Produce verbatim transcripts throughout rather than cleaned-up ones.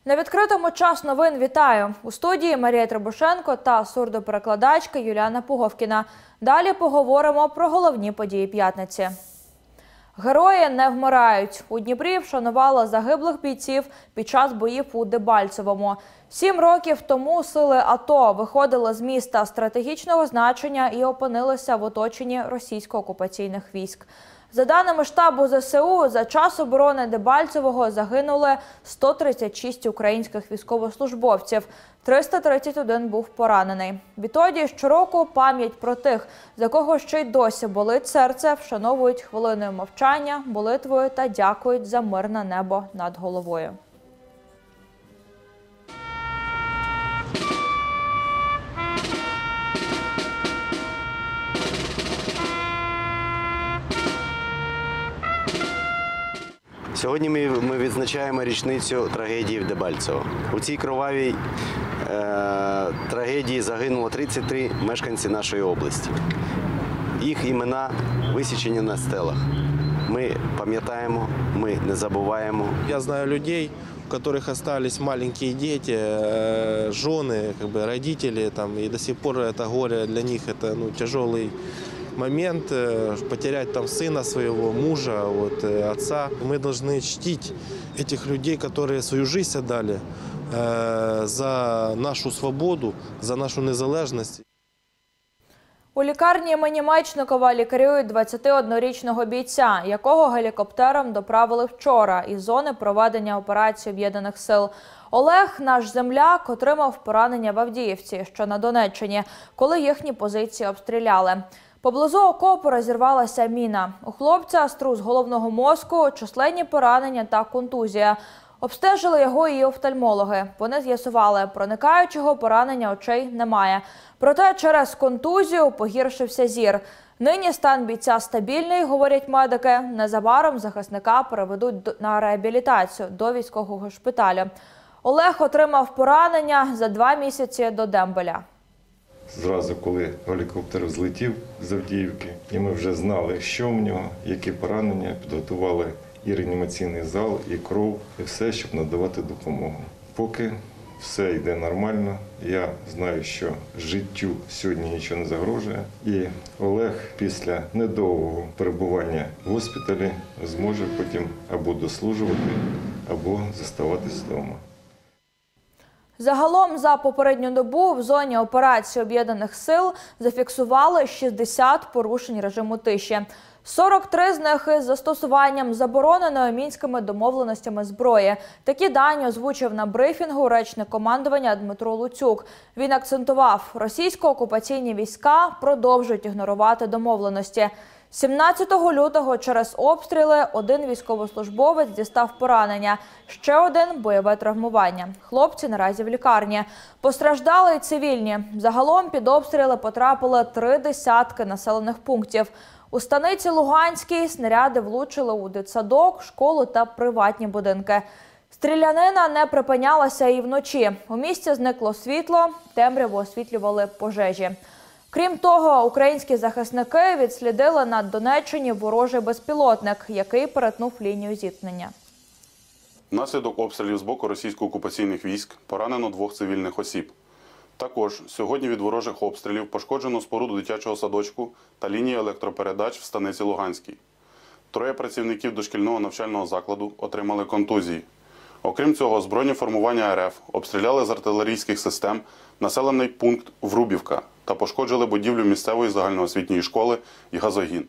На відкритому час новин вітаю! У студії Марія Требушенко та сурдоперекладачка Юліана Пуговкіна. Далі поговоримо про головні події п'ятниці. Герої не вмирають. У Дніпрі вшанували загиблих бійців під час боїв у Дебальцевому. Сім років тому сили АТО виходили з міста стратегічного значення і опинилися в оточенні російсько-окупаційних військ. За даними штабу ЗСУ, за час оборони Дебальцевого загинули сто тридцять шість українських військовослужбовців, триста тридцять один був поранений. Відтоді щороку пам'ять про тих, за кого ще й досі болить серце, вшановують хвилиною мовчання, молитвою та дякують за мирне небо над головою. Сьогодні ми, ми відзначаємо річницю трагедії в Дебальцево. У цій кровавій е, трагедії загинуло тридцять три мешканці нашої області. Їх імена висічені на стелах. Ми пам'ятаємо, ми не забуваємо. Я знаю людей, у которых остались маленькие дети, жены, как бы родители, там, и до сих пор это горе для них, это ну, тяжелый момент, потерять там сына своего, мужа, вот, отца. Мы должны чтить этих людей, которые свою жизнь отдали э, за нашу свободу, за нашу незалежність. У лікарні імені Мечникова лікарюють двадцятиоднорічного бійця, якого гелікоптером доправили вчора із зони проведення операції Об'єднаних сил. Олег, наш земляк, отримав поранення в Авдіївці, що на Донеччині, коли їхні позиції обстріляли. Поблизу окопу розірвалася міна. У хлопця струс головного мозку, численні поранення та контузія. Обстежили його і офтальмологи. Вони з'ясували, проникаючого поранення очей немає. Проте через контузію погіршився зір. Нині стан бійця стабільний, говорять медики. Незабаром захисника переведуть на реабілітацію до військового шпиталю. Олег отримав поранення за два місяці до дембеля. Зразу, коли гелікоптер злетів з Авдіївки, і ми вже знали, що в нього, які поранення, підготували і реанімаційний зал, і кров, і все, щоб надавати допомогу. Поки все йде нормально, я знаю, що життю сьогодні нічого не загрожує. І Олег після недовгого перебування в госпіталі зможе потім або дослужувати, або заставатись вдома. Загалом за попередню добу в зоні операції Об'єднаних сил зафіксували шістдесят порушень режиму тиші. сорок три з них із застосуванням забороненої мінськими домовленостями зброї. Такі дані озвучив на брифінгу речник командування Дмитро Луцюк. Він акцентував, російсько-окупаційні війська продовжують ігнорувати домовленості. сімнадцятого лютого через обстріли один військовослужбовець дістав поранення, ще один – бойове травмування. Хлопці наразі в лікарні. Постраждали й цивільні. Загалом під обстріли потрапили три десятки населених пунктів. У станиці Луганській снаряди влучили у дитсадок, школу та приватні будинки. Стрілянина не припинялася і вночі. У місті зникло світло, темряву освітлювали пожежі. Крім того, українські захисники відслідили на Донеччині ворожий безпілотник, який перетнув лінію зіткнення. Внаслідок обстрілів з боку російсько-окупаційних військ поранено двох цивільних осіб. Також сьогодні від ворожих обстрілів пошкоджено споруду дитячого садочку та лінію електропередач в станиці Луганській. Троє працівників дошкільного навчального закладу отримали контузії. Окрім цього, збройні формування РФ обстріляли з артилерійських систем населений пункт Врубівка та пошкоджили будівлю місцевої загальноосвітньої школи і газогін.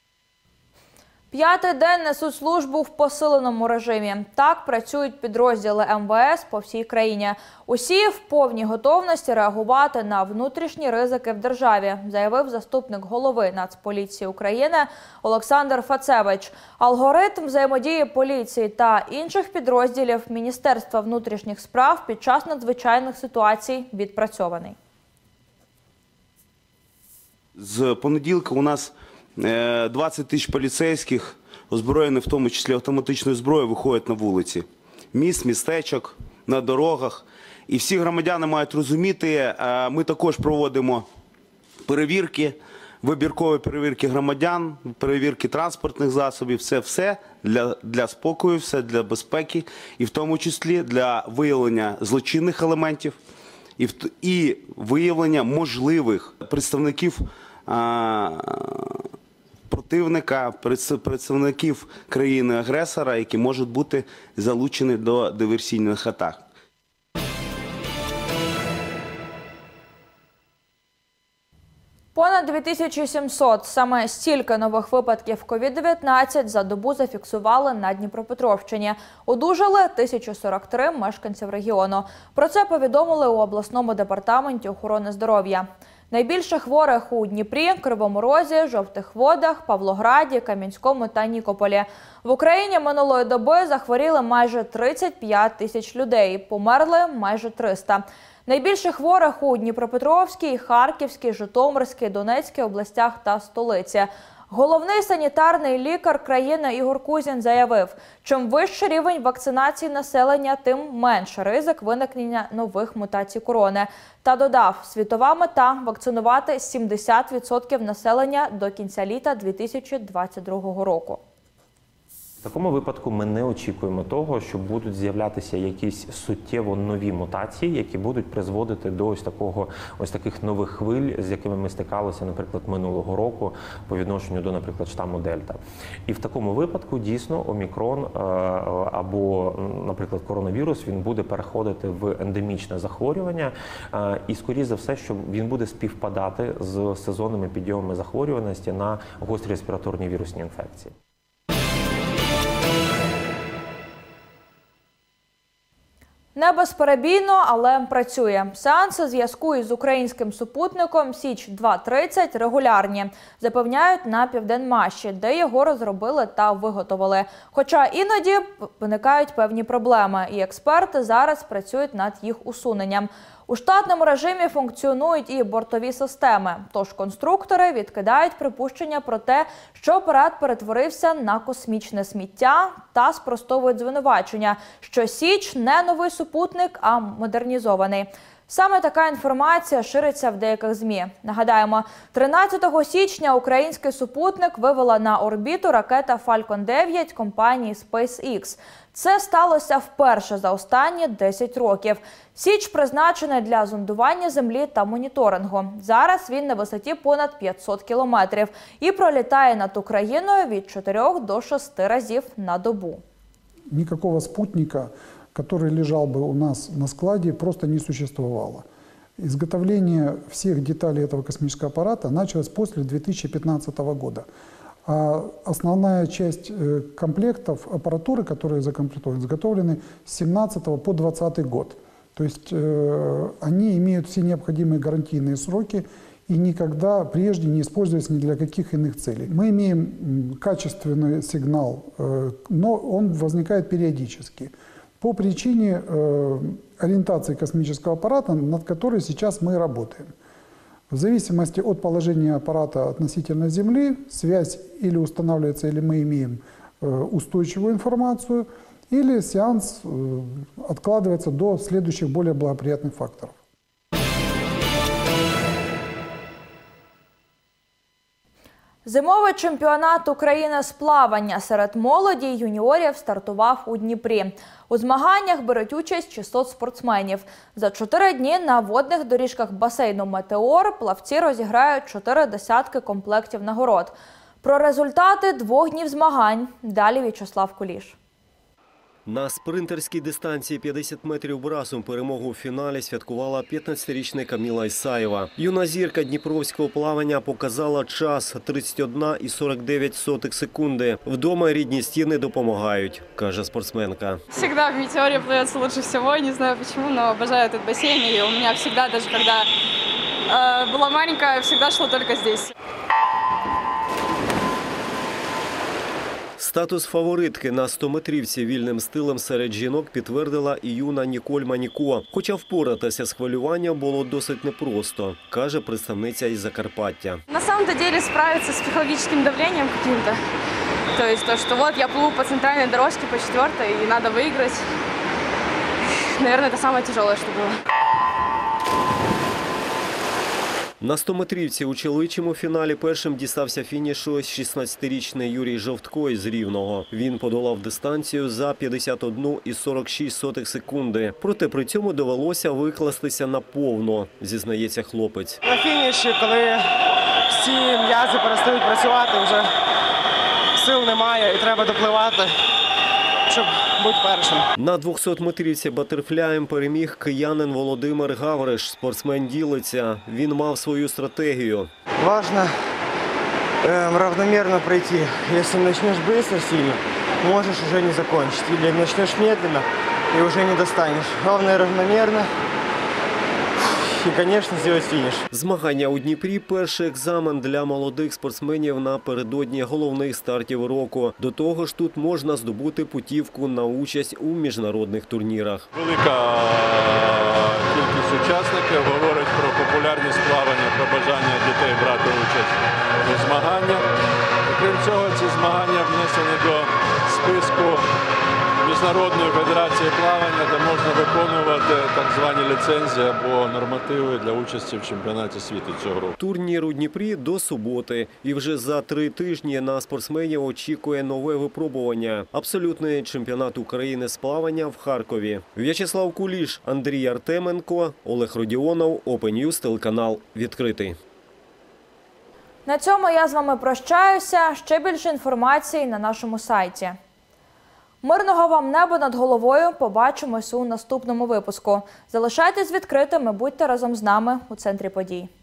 П'ятий день несуть службу в посиленому режимі. Так працюють підрозділи ем ве ес по всій країні. Усі в повній готовності реагувати на внутрішні ризики в державі, заявив заступник голови Нацполіції України Олександр Фацевич. Алгоритм взаємодії поліції та інших підрозділів Міністерства внутрішніх справ під час надзвичайних ситуацій відпрацьований. З понеділка у нас двадцять тисяч поліцейських, озброєні в тому числі автоматичною зброєю, виходять на вулиці. Міст, містечок, на дорогах. І всі громадяни мають розуміти, ми також проводимо перевірки вибіркові перевірки громадян, перевірки транспортних засобів, це все для, для спокою, все для безпеки, і в тому числі для виявлення злочинних елементів і, і виявлення можливих представників а, противника, представників країни-агресора, які можуть бути залучені до диверсійних атак. Понад дві тисячі сімсот, саме стільки нових випадків ковід дев'ятнадцять за добу зафіксували на Дніпропетровщині. Одужали тисяча сорок три мешканців регіону. Про це повідомили у обласному департаменті охорони здоров'я. Найбільше хворих у Дніпрі, Кривому Розі, Жовтих Водах, Павлограді, Кам'янському та Нікополі. В Україні минулої доби захворіли майже тридцять п'ять тисяч людей, померли майже триста. Найбільше хворих у Дніпропетровській, Харківській, Житомирській, Донецькій областях та столиці. Головний санітарний лікар країни Ігор Кузін заявив, чим вищий рівень вакцинації населення, тим менше ризик виникнення нових мутацій корони. Та додав, світова мета – вакцинувати сімдесят відсотків населення до кінця літа дві тисячі двадцять другого року. В такому випадку ми не очікуємо того, що будуть з'являтися якісь суттєво нові мутації, які будуть призводити до ось такого, ось таких нових хвиль, з якими ми стикалися, наприклад, минулого року по відношенню до, наприклад, штаму Дельта. І в такому випадку дійсно омікрон або, наприклад, коронавірус, він буде переходити в ендемічне захворювання, і скоріше за все, що він буде співпадати з сезонними підйомами захворюваності на гострі респіраторні вірусні інфекції. Не безперебійно, але працює. Сеанси зв'язку із українським супутником Січ два тридцять регулярні, запевняють на Південмаші, де його розробили та виготовили. Хоча іноді виникають певні проблеми, і експерти зараз працюють над їх усуненням. У штатному режимі функціонують і бортові системи, тож конструктори відкидають припущення про те, що апарат перетворився на космічне сміття, та спростовують звинувачення, що Січ не новий супутник, а модернізований. Саме така інформація шириться в деяких ЗМІ. Нагадаємо, тринадцятого січня український супутник вивела на орбіту ракета Фалькон дев'ять компанії SpaceX. Це сталося вперше за останні десять років. Січ призначений для зондування Землі та моніторингу. Зараз він на висоті понад п'ятсот кілометрів і пролітає над Україною від чотирьох до шести разів на добу. Никакого спутника, который лежал бы у нас на складе, просто не существовало. Изготовление всех деталей этого космического аппарата началось после две тысячи пятнадцатого года. А основная часть комплектов аппаратуры, которые закомплектованы, изготовлены с семнадцатого по двадцатый год. То есть э, они имеют все необходимые гарантийные сроки и никогда прежде не использовались ни для каких иных целей. Мы имеем качественный сигнал, э, но он возникает периодически по причине э, ориентации космического аппарата, над которой сейчас мы работаем. В зависимости от положения аппарата относительно Земли, связь или устанавливается, или мы имеем э, устойчивую информацию, или сеанс э, откладывается до следующих более благоприятных факторов. Зимовий чемпіонат України з плавання серед молоді й юніорів стартував у Дніпрі. У змаганнях беруть участь шістсот спортсменів. За чотири дні на водних доріжках басейну «Метеор» плавці розіграють чотири десятки комплектів нагород. Про результати двох днів змагань далі В'ячеслав Куліш. На спринтерській дистанції п'ятдесят метрів брасом перемогу у фіналі святкувала п'ятнадцятирічна Каміла Ісаєва. Юна зірка дніпровського плавання показала час – тридцять одна і сорок дев'ять сотих секунди. Вдома рідні стіни допомагають, каже спортсменка. Всегда в «Метеоре» плывется лучше всего, не знаю почему, но обожаю этот бассейн. И у меня всегда, даже когда э, была маленькая, всегда шло только здесь. Статус фаворитки на стометрівці вільним стилем серед жінок підтвердила і юна Ніколь Маніко. Хоча впоратися з хвилюванням було досить непросто, каже представниця із Закарпаття. На самом деле справиться с психологическим давлением каким-то. То есть то, что вот я плыву по центральной дорожке, по четвертой, и надо выиграть. Наверное, это самое тяжелое, что было. На стометрівці у чоловічому фіналі першим дістався фінішу шістнадцятирічний Юрій Жовтко із Рівного. Він подолав дистанцію за п'ятдесят одну і сорок шість сотих секунди. Проте при цьому довелося викластися наповно, зізнається хлопець. На фініші, коли всі м'язи перестають працювати, вже сил немає і треба допливати, щоб бути першим. На двохсотметрівці батерфляєм переміг киянин Володимир Гавриш. Спортсмен ділиться. Він мав свою стратегію. Важно э, равномерно пройти. Если начнешь быстро сильно, можешь уже не закончить. Или начнешь медленно и уже не достанешь. Главное равномерно. І, звісно, зробити фініш. Змагання у Дніпрі – перший екзамен для молодих спортсменів напередодні головних стартів року. До того ж, тут можна здобути путівку на участь у міжнародних турнірах. Велика кількість учасників говорить про популярність плавання, про бажання дітей брати участь у змаганнях. Крім цього, ці змагання внесені до списку Міжнародної федерації плавання, де можна виконувати так звані ліцензії або нормативи для участі в чемпіонаті світу цього року. Турнір у Дніпрі до суботи. І вже за три тижні на спортсменів очікує нове випробування. Абсолютний чемпіонат України з плавання в Харкові. В'ячеслав Куліш, Андрій Артеменко, Олег Родіонов, Open News, телеканал «Відкритий». На цьому я з вами прощаюся. Ще більше інформації на нашому сайті. Мирного вам неба над головою. Побачимось у наступному випуску. Залишайтесь відкритими, будьте разом з нами у центрі подій.